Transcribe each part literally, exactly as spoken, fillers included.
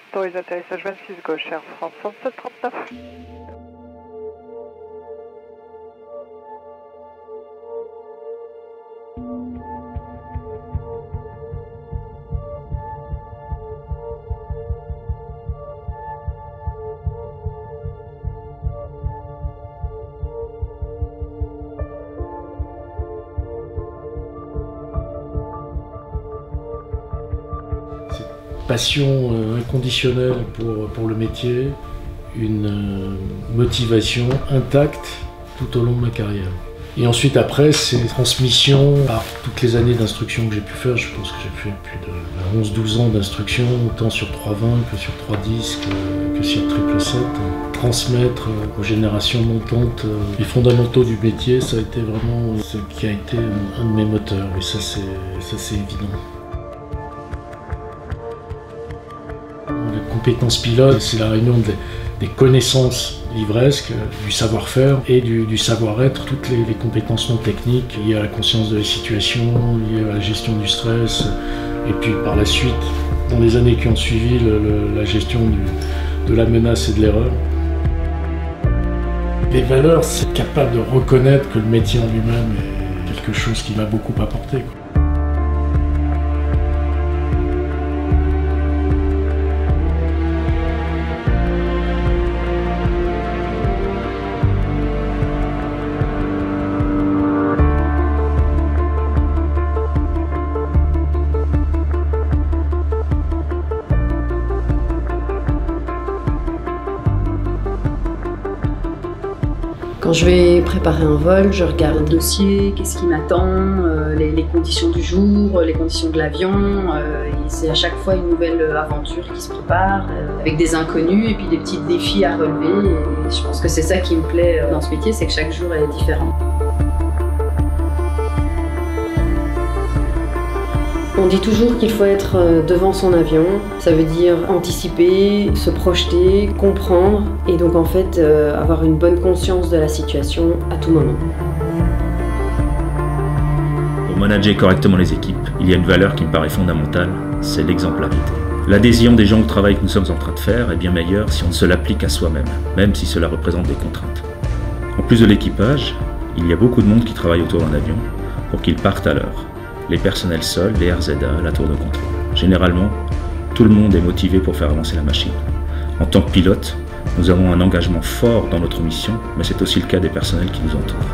Autorise atterrissage vingt-six gauche, Air France soixante-sept trente-neuf. Passion euh, inconditionnelle pour, pour le métier, une euh, motivation intacte tout au long de ma carrière. Et ensuite après, c'est transmission par toutes les années d'instruction que j'ai pu faire. Je pense que j'ai fait plus de onze douze ans d'instruction, autant sur trois vingt que sur trois dix, que, que sur triple sept. Transmettre aux générations montantes les fondamentaux du métier, ça a été vraiment ce qui a été un de mes moteurs. Et ça, c'est évident. La compétence pilote, c'est la réunion des, des connaissances livresques, du savoir-faire et du, du savoir-être, toutes les, les compétences non techniques liées à la conscience de la situation, liées à la gestion du stress, et puis par la suite, dans les années qui ont suivi, le, le, la gestion du, de la menace et de l'erreur. Les valeurs, c'est capable de reconnaître que le métier en lui-même est quelque chose qui m'a beaucoup apporté, quoi. Quand je vais préparer un vol, je regarde le dossier, qu'est-ce qui m'attend, euh, les, les conditions du jour, les conditions de l'avion. Euh, c'est à chaque fois une nouvelle aventure qui se prépare, euh, avec des inconnus et puis des petits défis à relever. Et je pense que c'est ça qui me plaît dans ce métier, c'est que chaque jour est différent. On dit toujours qu'il faut être devant son avion, ça veut dire anticiper, se projeter, comprendre et donc en fait euh, avoir une bonne conscience de la situation à tout moment. Pour manager correctement les équipes, il y a une valeur qui me paraît fondamentale, c'est l'exemplarité. L'adhésion des gens au travail que nous sommes en train de faire est bien meilleure si on se l'applique à soi-même, même si cela représente des contraintes. En plus de l'équipage, il y a beaucoup de monde qui travaille autour d'un avion pour qu'il parte à l'heure. Les personnels seuls, les R Z A, la tour de contrôle. Généralement, tout le monde est motivé pour faire avancer la machine. En tant que pilote, nous avons un engagement fort dans notre mission, mais c'est aussi le cas des personnels qui nous entourent.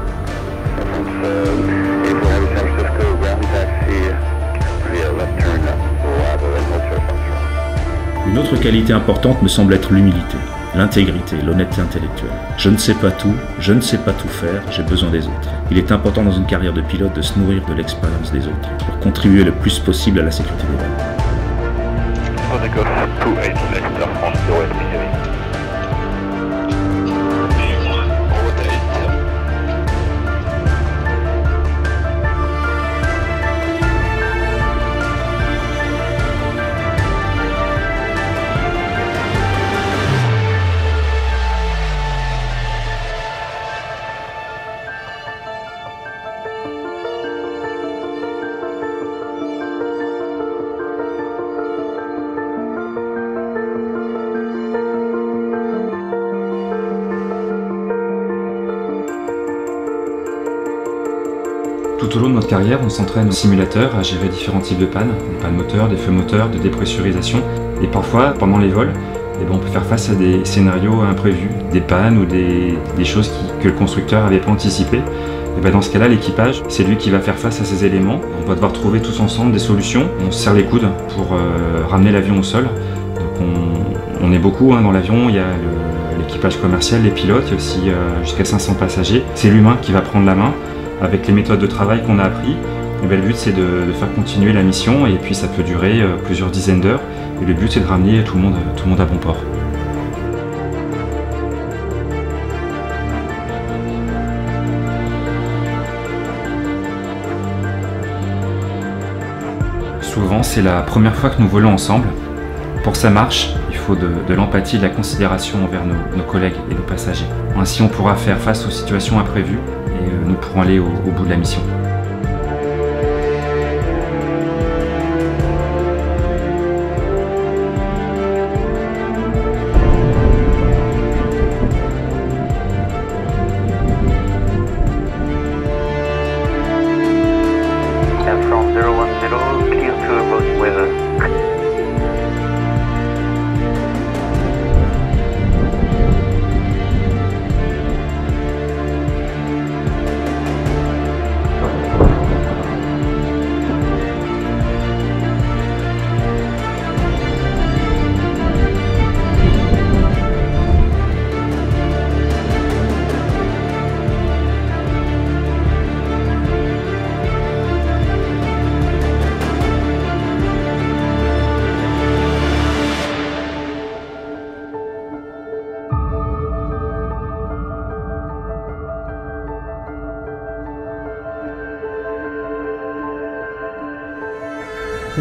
Une autre qualité importante me semble être l'humilité, l'intégrité, l'honnêteté intellectuelle. Je ne sais pas tout, je ne sais pas tout faire, j'ai besoin des autres. Il est important dans une carrière de pilote de se nourrir de l'expérience des autres pour contribuer le plus possible à la sécurité des vols. Tout au long de notre carrière, on s'entraîne au simulateur à gérer différents types de pannes, des pannes moteurs, des feux moteurs, de dépressurisation. Et parfois, pendant les vols, eh ben, on peut faire face à des scénarios imprévus, des pannes ou des, des choses qui, que le constructeur n'avait pas anticipées. Et ben, dans ce cas-là, l'équipage, c'est lui qui va faire face à ces éléments. On va devoir trouver tous ensemble des solutions. On se serre les coudes pour euh, ramener l'avion au sol. Donc on, on est beaucoup hein, dans l'avion, il y a l'équipage commercial, les pilotes, il y a aussi euh, jusqu'à cinq cents passagers. C'est l'humain qui va prendre la main. Avec les méthodes de travail qu'on a appris, et bien le but c'est de, de faire continuer la mission et puis ça peut durer euh, plusieurs dizaines d'heures et le but c'est de ramener tout le monde, tout le monde à bon port. Souvent c'est la première fois que nous volons ensemble. Pour que ça marche, il faut de, de l'empathie et de la considération envers nos, nos collègues et nos passagers. Ainsi on pourra faire face aux situations imprévues et nous pourrons aller au, au bout de la mission.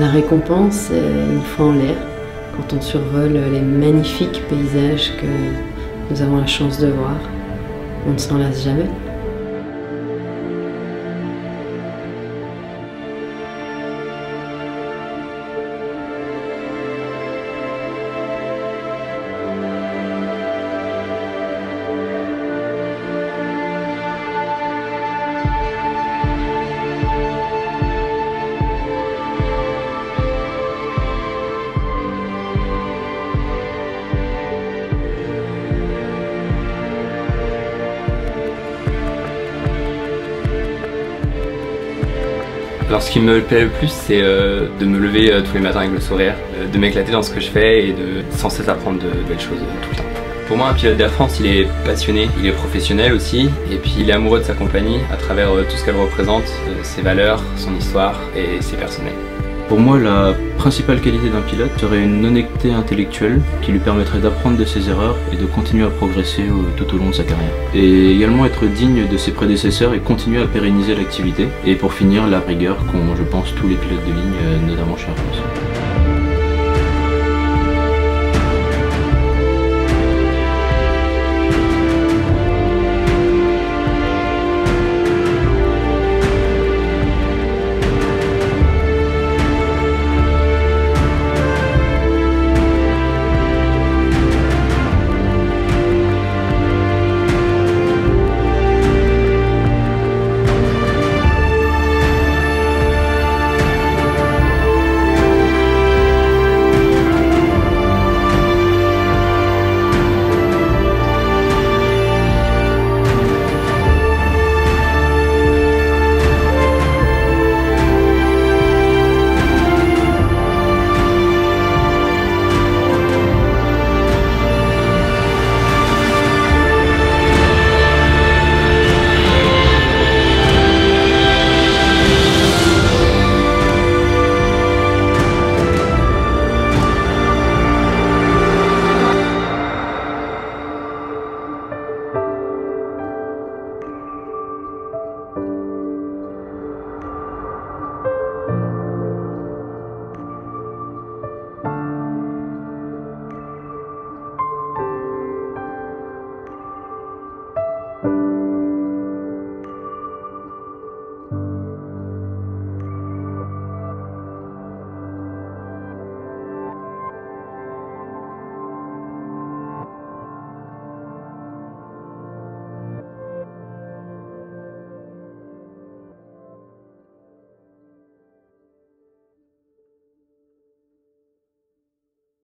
La récompense, c'est une fois en l'air, quand on survole les magnifiques paysages que nous avons la chance de voir. On ne s'en lasse jamais. Alors ce qui me plaît le plus, c'est euh, de me lever euh, tous les matins avec le sourire, euh, de m'éclater dans ce que je fais et de sans cesse apprendre de, de belles choses euh, tout le temps. Pour moi, un pilote d'Air France, il est passionné, il est professionnel aussi, et puis il est amoureux de sa compagnie à travers euh, tout ce qu'elle représente, euh, ses valeurs, son histoire et ses personnels. Pour moi, la principale qualité d'un pilote serait une honnêteté intellectuelle qui lui permettrait d'apprendre de ses erreurs et de continuer à progresser tout au long de sa carrière. Et également être digne de ses prédécesseurs et continuer à pérenniser l'activité. Et pour finir, la rigueur qu'ont, je pense, tous les pilotes de ligne, notamment chez Air France.